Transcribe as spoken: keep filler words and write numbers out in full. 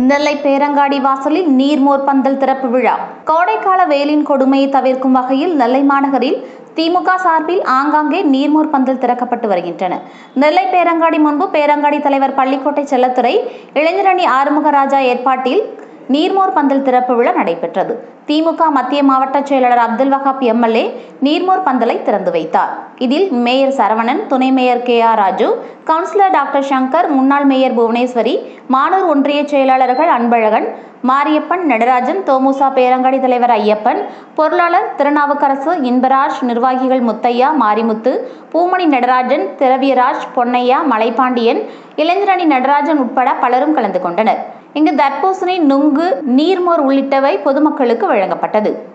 நெல்லை பேரங்காடி வாசலில் நீர்மோர் பந்தல் திறப்பு விழா. கோடைக்கால வெயிலின் கொடுமையை தவிர்க்கும் வகையில் நெல்லை மாநகரில் திமுக சார்பில் ஆங்காங்கே நீர்மோர் பந்தல் திறக்கப்பட்டு வருகின்றன. நெல்லை பேரங்காடி முன்பு பேரங்காடி தலைவர் பள்ளிக்கோட்டை செல்லத்துறை, இளைஞரணி ஆறுமுகராஜா ஏற்பாட்டில் நீர்மோர் பந்தல் திறப்பு விழா நடைபெற்றது. திமுக மத்திய மாவட்ட செயலாளர் அப்துல் வஹாப் எம்எல்ஏ நீர்மோர் பந்தலை திறந்து வைத்தார். இதில் மேயர் சரவணன், துணை mayor K R Raju, councillor doctor Shankar, முன்னாள் மேயர் புவனேஸ்வரி, மானூர் ஒன்றிய செயலாளர்கள் அன்பழகன், மாரியப்பன், நடராஜன், தோமுசா பேரங்காடி தலைவர் ஐயப்பன், பொருளாளர் திருநாவுக்கரசு, இன்பராஜ், நிர்வாகிகள் முத்தையா, மாரிமுத்து, பூமணி நடராஜன், திரவியராஜ், பொன்னையா, மலைப்பாண்டியன், இளைஞரணி நடராஜன் உட்பட பலரும் கலந்து கொண்டனர். இங்கு தர்பூசணி, நுங்கு, நீர்மோர் உள்ளிட்டவை பொதுமக்களுக்கு வழங்கப்பட்டது.